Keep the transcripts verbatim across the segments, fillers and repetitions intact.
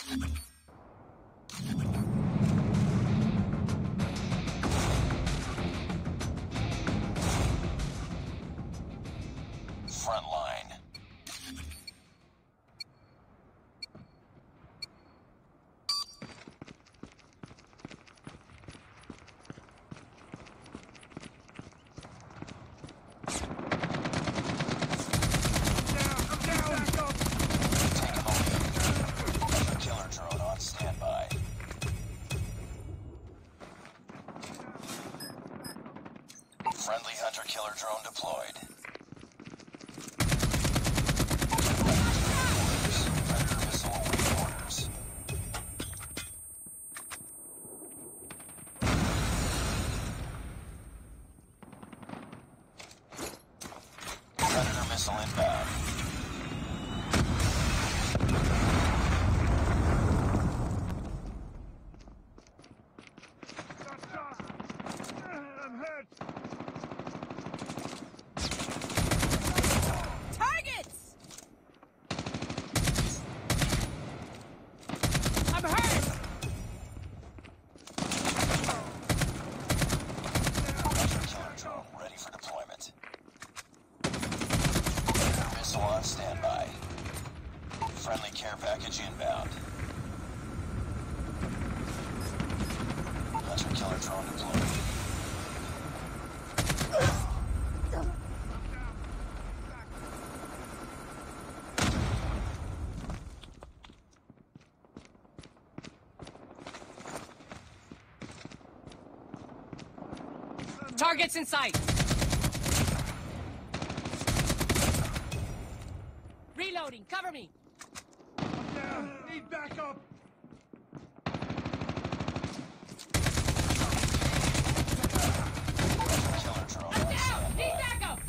Front line. Friendly hunter-killer drone deployed. Predator missile awaiting orders. Predator missile inbound. On standby. Friendly care package inbound. Hunter killer drone deployed. Targets in sight. Reloading, cover me! Down! Need backup! Killer drone I'm on down! standby. Need backup!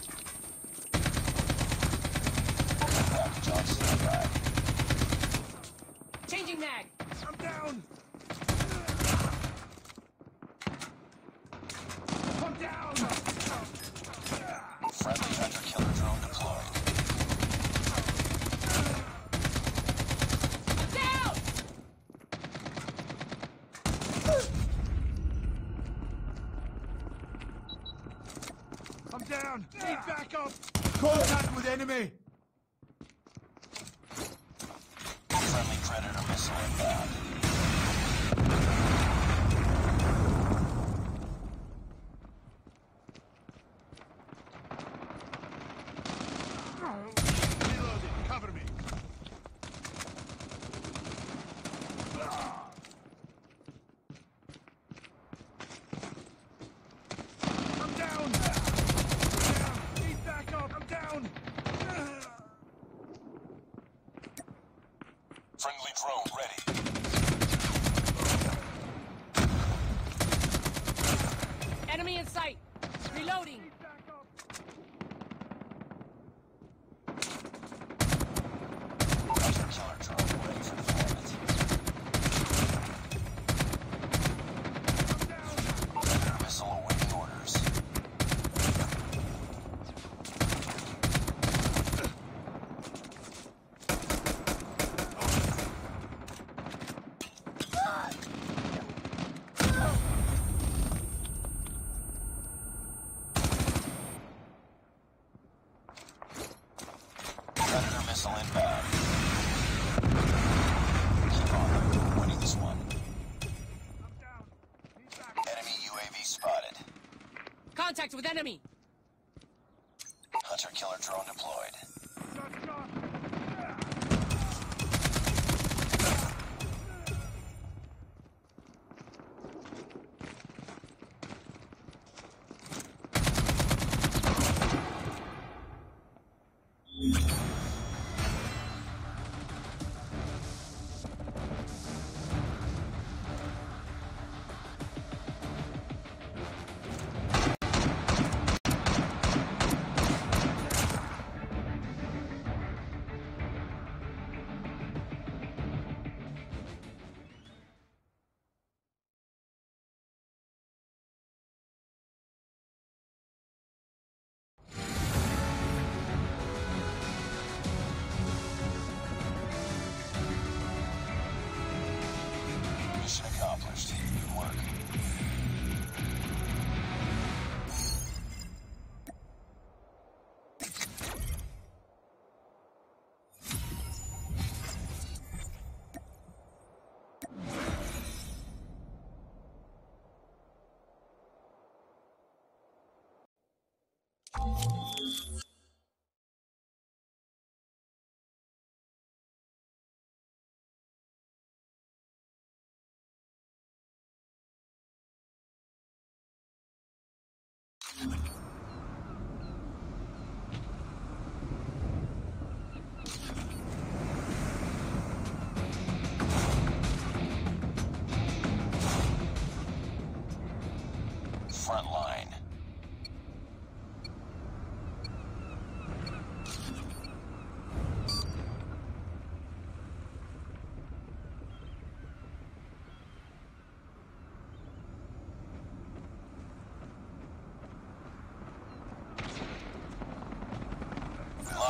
Package on standby. Changing mag. I'm down! I'm down! Friendly hunter killer drone deployed. I'm down! Need backup! Contact with enemy! Friendly predator missile inbound. Reloading, cover me! I'm down! Need backup! I'm down! Friendly drone ready. Enemy in sight. Reloading. Need backup! Hunter killer drone ready for deployment. I'm down! Predator missile awaiting orders. Predator missile inbound. Keep on them. We're winning this one. I'm down! Need backup! Enemy U A V spotted. Contact with enemy. Hunter killer drone deployed. Shot, shot!